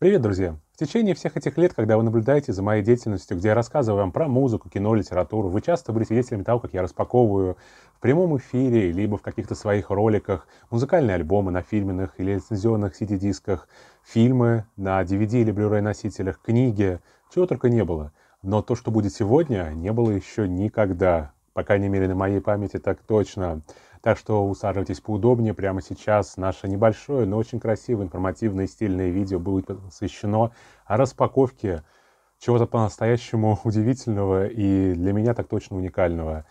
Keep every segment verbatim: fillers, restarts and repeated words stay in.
Привет, друзья! В течение всех этих лет, когда вы наблюдаете за моей деятельностью, где я рассказываю вам про музыку, кино, литературу, вы часто были свидетелями того, как я распаковываю в прямом эфире, либо в каких-то своих роликах музыкальные альбомы на фирменных или лицензионных си ди-дисках, фильмы на ди ви ди или Blu-ray носителях, книги, чего только не было. Но то, что будет сегодня, не было еще никогда. По крайней мере, на моей памяти так точно. Так что усаживайтесь поудобнее. Прямо сейчас наше небольшое, но очень красивое, информативное и стильное видео будет посвящено распаковке чего-то по-настоящему удивительного и для меня так точно уникального.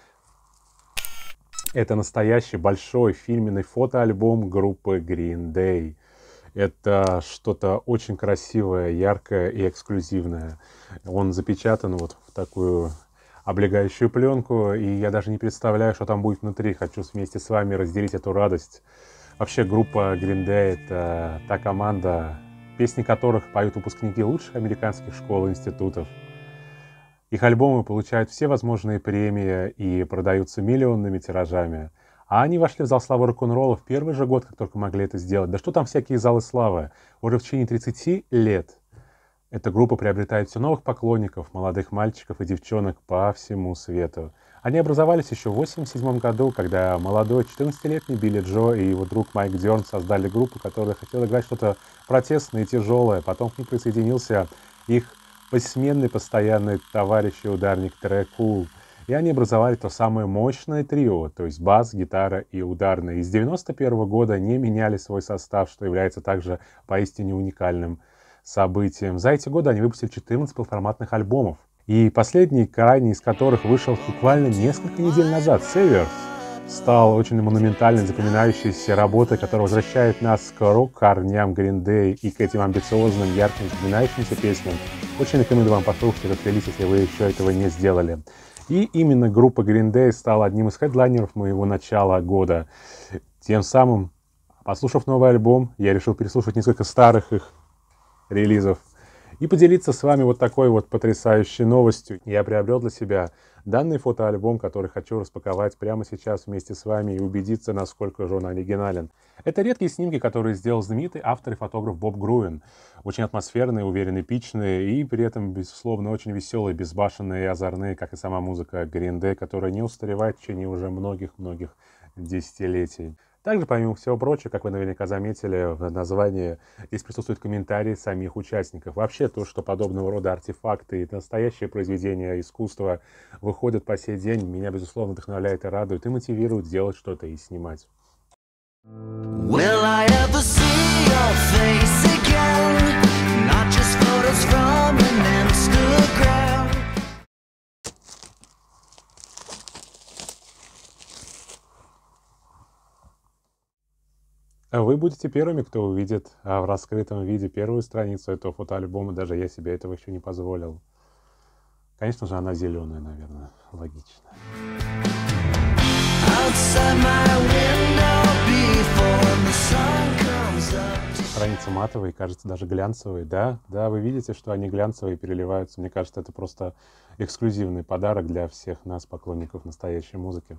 Это настоящий большой фирменный фотоальбом группы Green Day. Это что-то очень красивое, яркое и эксклюзивное. Он запечатан вот в такую облегающую пленку, и я даже не представляю, что там будет внутри. Хочу вместе с вами разделить эту радость. Вообще, группа Green Day — это та команда, песни которых поют выпускники лучших американских школ и институтов. Их альбомы получают все возможные премии и продаются миллионными тиражами. А они вошли в зал славы рок-н-ролла в первый же год, как только могли это сделать. Да что там всякие залы славы? Уже в течение тридцати лет эта группа приобретает все новых поклонников, молодых мальчиков и девчонок по всему свету. Они образовались еще в восемьдесят седьмом году, когда молодой четырнадцатилетний Билли Джо и его друг Майк Дёрн создали группу, которая хотела играть что-то протестное и тяжелое. Потом к ним присоединился их бессменный постоянный товарищ и ударник Трэ Кул. И они образовали то самое мощное трио, то есть бас, гитара и ударная. И с девяносто первого года не меняли свой состав, что является также поистине уникальным событием. За эти годы они выпустили четырнадцать полноформатных альбомов. И последний, крайний из которых вышел буквально несколько недель назад, Saviors, стал очень монументальной, запоминающейся работой, которая возвращает нас к рок-корням Green Day и к этим амбициозным, ярким, запоминающимся песням. Очень рекомендую вам послушать этот релиз, если вы еще этого не сделали. И именно группа Green Day стала одним из хедлайнеров моего начала года. Тем самым, послушав новый альбом, я решил переслушать несколько старых их релизов и поделиться с вами вот такой вот потрясающей новостью. Я приобрел для себя данный фотоальбом, который хочу распаковать прямо сейчас вместе с вами и убедиться, насколько же он оригинален. Это редкие снимки, которые сделал знаменитый автор и фотограф Боб Груэн. Очень атмосферные, уверенные, эпичные и при этом, безусловно, очень веселые, безбашенные и озорные, как и сама музыка Green Day, которая не устаревает в течение уже многих-многих десятилетий. Также, помимо всего прочего, как вы наверняка заметили, в названии здесь присутствуют комментарии самих участников. Вообще, то, что подобного рода артефакты и настоящие произведения искусства выходят по сей день, меня, безусловно, вдохновляет и радует, и мотивирует делать что-то и снимать. Will I ever see your face again? Not just photos from an Instagram. Вы будете первыми, кто увидит а, в раскрытом виде первую страницу этого фотоальбома. Даже я себе этого еще не позволил. Конечно же, она зеленая, наверное. Логично. Страница матовая, кажется, даже глянцевая. Да, да, вы видите, что они глянцевые, переливаются. Мне кажется, это просто эксклюзивный подарок для всех нас, поклонников настоящей музыки.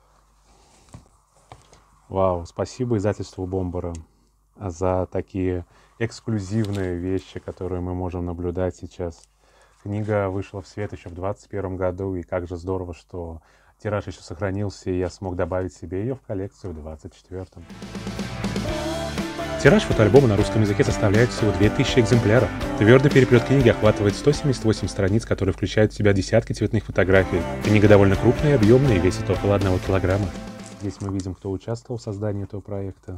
Вау, спасибо издательству Бомбора за такие эксклюзивные вещи, которые мы можем наблюдать сейчас. Книга вышла в свет еще в двадцать первом году, и как же здорово, что тираж еще сохранился, и я смог добавить себе ее в коллекцию в двадцать четвёртом. Тираж фотоальбома на русском языке составляет всего две тысячи экземпляров. Твердый переплет книги охватывает сто семьдесят восемь страниц, которые включают в себя десятки цветных фотографий. Книга довольно крупная и объемная и весит около одного килограмма. Здесь мы видим, кто участвовал в создании этого проекта.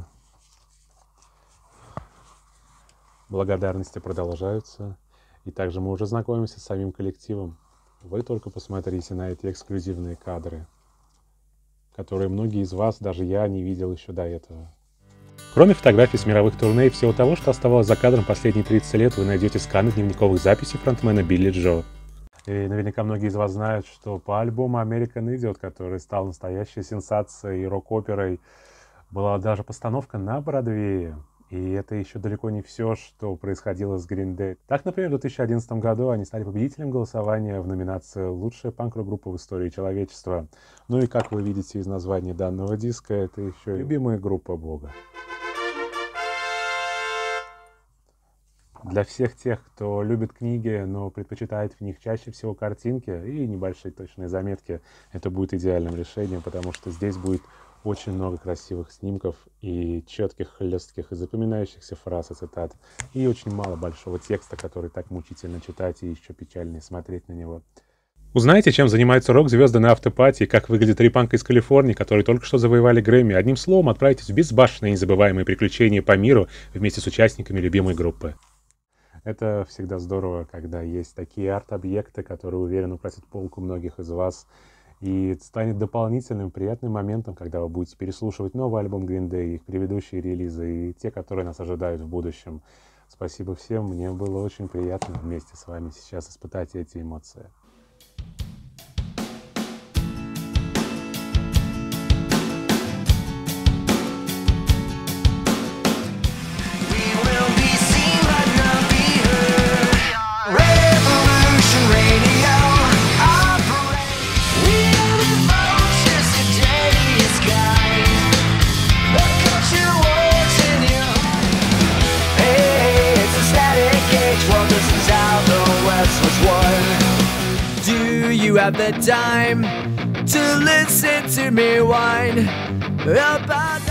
Благодарности продолжаются. И также мы уже знакомимся с самим коллективом. Вы только посмотрите на эти эксклюзивные кадры, которые многие из вас, даже я, не видел еще до этого. Кроме фотографий с мировых турне и всего того, что оставалось за кадром последние тридцать лет, вы найдете сканы дневниковых записей фронтмена Билли Джо. И наверняка многие из вас знают, что по альбому American Idiot, который стал настоящей сенсацией и рок-оперой, была даже постановка на Бродвее. И это еще далеко не все, что происходило с Green Day. Так, например, в две тысячи одиннадцатом году они стали победителем голосования в номинации «Лучшая панк-рок-группа в истории человечества». Ну и, как вы видите из названия данного диска, это еще и любимая группа Бога. Для всех тех, кто любит книги, но предпочитает в них чаще всего картинки и небольшие точные заметки, это будет идеальным решением, потому что здесь будет очень много красивых снимков и четких, хлестких и запоминающихся фраз и цитат, и очень мало большого текста, который так мучительно читать и еще печальнее смотреть на него. Узнаете, чем занимаются рок-звезды на автопати, и как выглядит три-панк из Калифорнии, которые только что завоевали Грэмми. Одним словом, отправитесь в безбашенные незабываемые приключения по миру вместе с участниками любимой группы. Это всегда здорово, когда есть такие арт-объекты, которые, уверен, украсят полку многих из вас. И станет дополнительным приятным моментом, когда вы будете переслушивать новый альбом Green Day, их предыдущие релизы и те, которые нас ожидают в будущем. Спасибо всем, мне было очень приятно вместе с вами сейчас испытать эти эмоции. Do you have the time to listen to me whine about